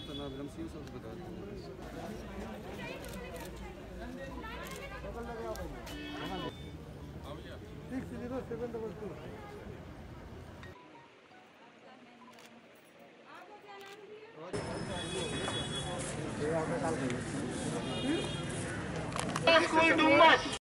उसका नाम रमसी सब बता दो। 6072 स्कूल डुमस